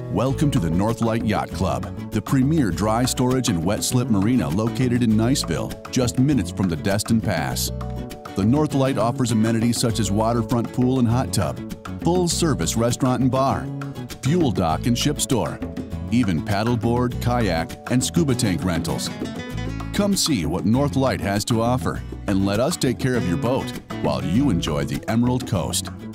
Welcome to the Northlight Yacht Club, the premier dry storage and wet slip marina located in Niceville, just minutes from the Destin Pass. The Northlight offers amenities such as waterfront pool and hot tub, full-service restaurant and bar, fuel dock and ship store, even paddleboard, kayak, and scuba tank rentals. Come see what Northlight has to offer and let us take care of your boat while you enjoy the Emerald Coast.